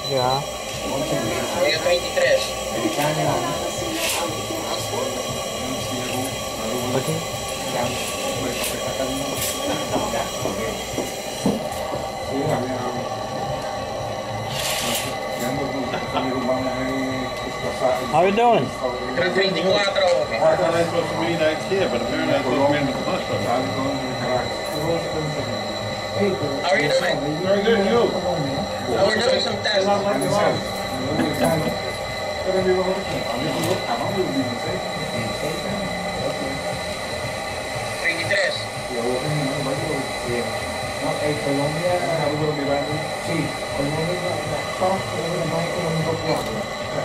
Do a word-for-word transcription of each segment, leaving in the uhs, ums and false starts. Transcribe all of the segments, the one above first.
Ya. Saya veintitrés. Oke. How you doing? veinticuatro. I thought I was supposed to be next year, but apparently I supposed to be in the bus. How are you doing? Very good, you? Oh, we're doing some tests. veintitrés. No, en Colombia, sí, Colombia todos tenemos más económico que otros.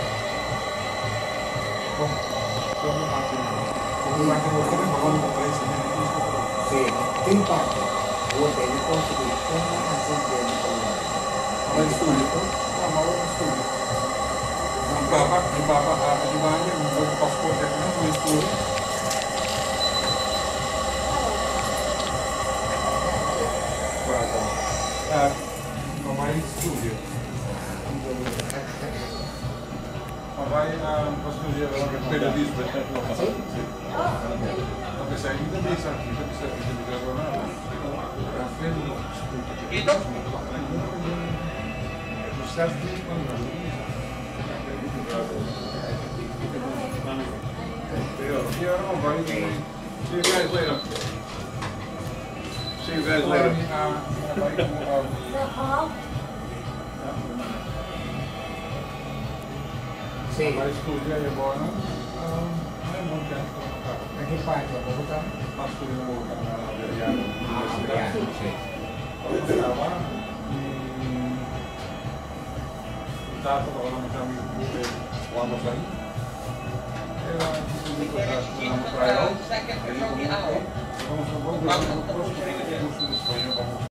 Sí, sin parte, o debe conseguir una nación de Colombia. Ahora el estudio, ahora el estudio. Ang baba, ang baba, di ba niya, ang passport na yung estudio. Uh, my studio. Vai na studio per Lisbeth. Perché sei in Indonesia, in Indonesia di Granada. Dito? See you guys later. See you guys later. Sì. Ma studio è buono? È molto tempo. A che parte? A Bogotà? Ma studio a Adriano. Ah, Adriano, sì. Stava dato da una chiama dove quando sai era tutto da una praia e io comunque vamos a un po' di corso di spagnolo.